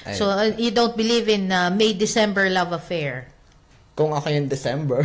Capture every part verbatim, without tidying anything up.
Ayun. So, uh, you don't believe in uh, May-December love affair? Kung ako yung December.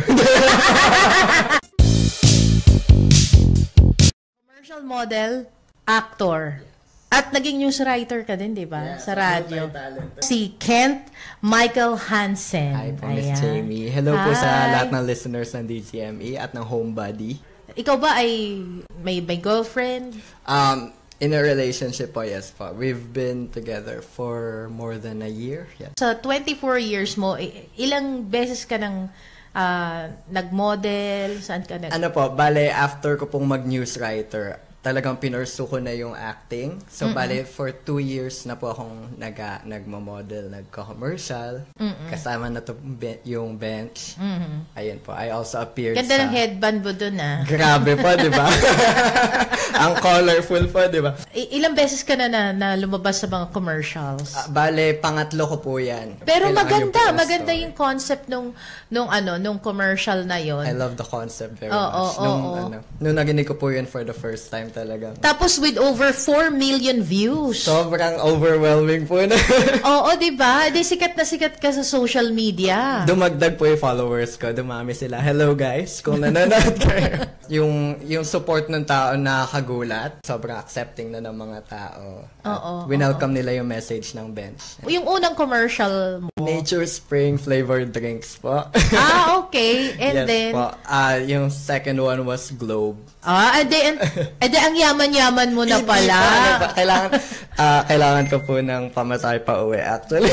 Commercial model, actor. At naging news writer ka din, di ba? Yeah, sa radyo. Si Kent Michael Hansen. Hi po, Miss Jamie. Hello Hi. po sa lahat ng listeners ng D Z M E at ng Homebody. Ikaw ba ay may, may girlfriend? Um, in a relationship po, yes po. We've been together for more than a year. Yeah. Sa twenty-four years mo, ilang beses ka nang uh, nag-model? Saan ka nag- Ano po, bale, after ko pong mag-news writer, talagang pinursu ko na yung acting. So, mm-mm. bale, for two years na po akong nag, nagmo-model, nagko-commercial. Mm-mm. Kasama na to be, yung bench. Mm-hmm. Ayun po. I also appeared Ganda sa... ng headband mo dun, ah. Grabe po, di ba? Ang colorful po, di ba? I- ilang beses ka na, na na lumabas sa mga commercials? Uh, bale, pangatlo ko po yan. Pero Kailangan maganda. Yung maganda yung concept nung, nung, ano, nung commercial na yon. I love the concept very oh, much. Oh, nung, oh, ano, nung naginig ko po yun for the first time talaga. Tapos with over four million views. Sobrang overwhelming po na. Oo, di ba? Di sikat na sikat ka sa social media. Dumagdag po yung followers ko. Dumami sila. Hello guys, kung nanonood kayo. yung, yung support ng tao nakakagulat. Sobrang accepting na ng mga tao. Oo. Winelcome nila yung message ng bench. Yung unang commercial mo? Nature Spring flavored drinks po. Ah, okay. And yes, then? Po. Uh, yung second one was Globe. Ah, edi, edi ang yaman-yaman mo na pala. Pa, kailangan, uh, kailangan ko po ng pamasahe pa uwi, actually.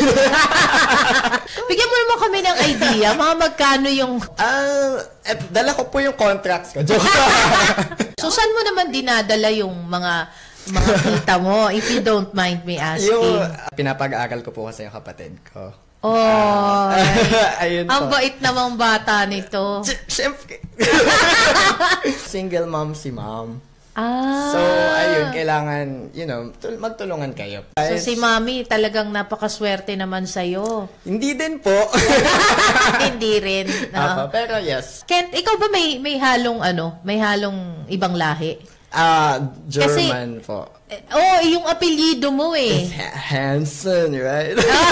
Bigyan mo naman kami ng idea, mga magkano yung... Uh, eh, dala ko po yung contracts ko. Joke. So, saan mo naman dinadala yung mga mga kita mo, if you don't mind me asking? Yung uh, pinapag-aaral ko po kasi yung kapatid ko. Oh, uh, ayun ang po. bait namang bata nito. Siyempre. Single mom si mom. Ah. So, ayun, kailangan, you know, magtulungan kayo. So, si Mami talagang napakaswerte naman sa'yo. Hindi din po. Hindi rin. No? Apa, pero yes. Kent, ikaw ba may, may halong, ano, may halong ibang lahi? Ah, uh, German Kasi, po. Oh, yung apelyido mo eh. Hansen, right?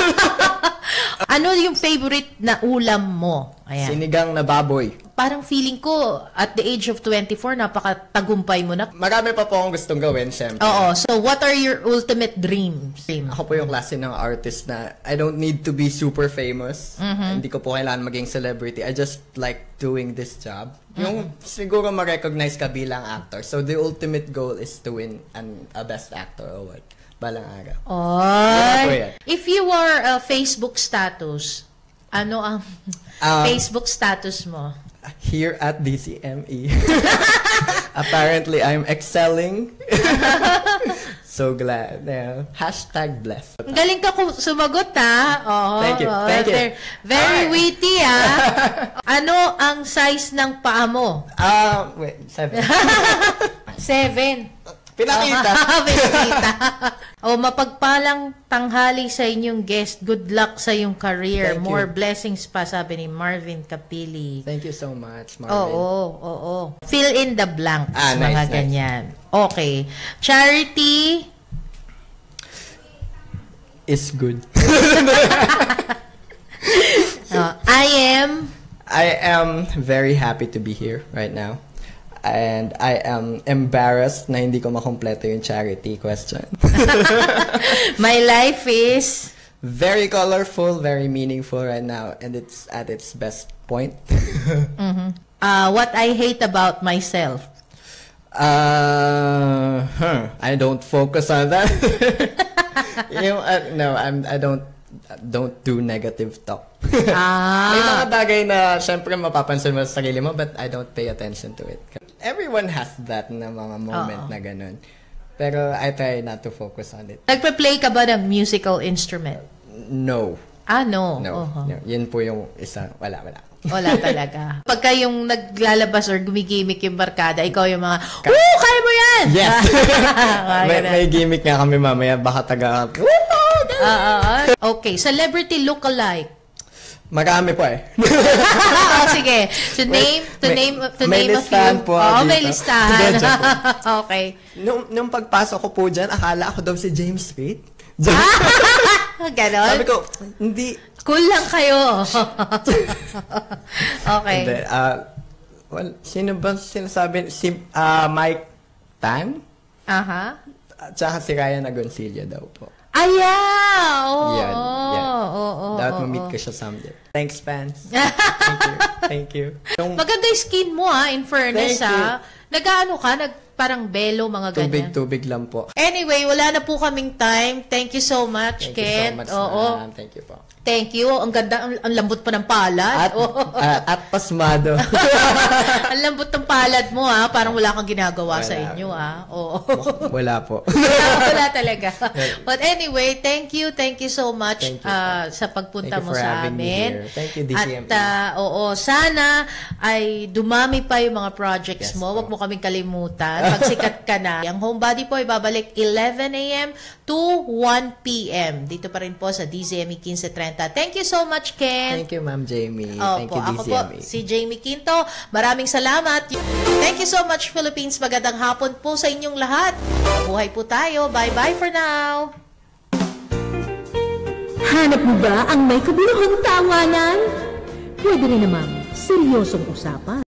Ano yung favorite na ulam mo? Ayan. Sinigang na baboy. Parang feeling ko, at the age of twenty-four, napakatagumpay mo na. Marami pa po akong gustong gawin, syempre. Oo. So, what are your ultimate dreams? Ako po yung klase ng artist na I don't need to be super famous. Mm-hmm. Hindi ko po kailangan maging celebrity. I just like doing this job. Yung mm-hmm. siguro ma-recognize ka bilang actor. So, the ultimate goal is to win an, a best actor award. Balang araw. Oy. If you were a Facebook status, ano ang um, Facebook status mo? Here at D Z M E. Apparently, I'm excelling. So glad. Yeah. Hashtag blessed. Galing ka sumagot, ha? Oh, Thank you. Oh, Thank you. Very right. witty, ha? Ano ang size ng paa mo? Ah, uh, wait. Seven. Seven. Pinakita. Pinakita. O, mapagpalang tanghali sa inyong guest. Good luck sa iyong career. Thank More you. blessings pa, sabi ni Marvin Capili. Thank you so much, Marvin. Oo, oo, oo. Fill in the blanks, ah, nice, mga nice. ganyan. Okay. Charity? Is good. uh, I am? I am very happy to be here right now. And I am embarrassed na hindi ko makompleto yung charity question. My life is? Very colorful, very meaningful right now. And it's at its best point. Mm-hmm. uh, what I hate about myself? Uh, huh, I don't focus on that. you know, uh, no, I'm, I don't don't do negative talk. Ah. May mga bagay na syempre mapapansin mo sa sarili mo, but I don't pay attention to it. Everyone has that na mga moment Uh-oh. na ganun. Pero I try not to focus on it. Nagpe-play ka ba ng musical instrument? No. Ah, no? No. Uh-huh. no. Yun po yung isa. Wala, wala. Wala talaga. Pagka yung naglalabas or gumigimik yung barkada, ikaw yung mga, woo! Kaya mo yan! Yes! may, may gimmick nga kami mamaya. Baka taga, woo! Uh, uh, uh. Okay. Celebrity look-alike. Marami po eh. Oh, sige. To name, to may, name, to may name a few. Po oh, dito. may listahan. Okay. Nung, nung pagpasok ko po dyan, akala ako daw si James Reid. Ganon? Sabi ko, hindi. Cool lang kayo. Okay. Hindi, uh, well, sino ba sinasabi? Si uh, Mike Tan? Aha. At saka si Ryan Agoncillo daw po. Aya! Oo. Yan, yan. Oo, oo, Dapat oo, ma-meet oo. ko siya someday. Thanks, fans. Thank you. Thank you. Yung Maganda yung skin mo, ha, in fairness, Thank you. ha. Nag-ano ka? Nag, parang belo, mga ganyan. tubig-tubig lang po. Anyway, wala na po kaming time. Thank you so much, Thank Kent. you so much, Oo. ma'am. Thank you po. Thank you. Ang ganda, ang, ang lambot pa ng palad. At, Oo. uh, at pasmado. Ang lambot ng palad mo, ha. Parang wala kang ginagawa Wala. sa inyo, ha. Oo. Wala po. wala, wala talaga. But anyway, thank you, thank you so much Thank you. uh, sa pagpunta Thank you mo for sa having me amin. here. Thank you, D Z M E. At uh, oo, sana ay dumami pa yung mga projects Yes, mo. Huwag po. mo kaming kalimutan. Pagsikat ka na. Ang homebody po ay babalik eleven a m to one p m Dito pa rin po sa D Z M E fifteen thirty. Thank you so much, Ken. Thank you, Ma'am Jamie. Opo, Thank you, ako D Z po, M E. si Jamie Quinto. Maraming salamat. Thank you so much, Philippines. Magandang hapon po sa inyong lahat. Mabuhay po tayo. Bye-bye for now. Hanap mo ba ang may kabuluhang tawanan? Pwede rin namang seryosong usapan.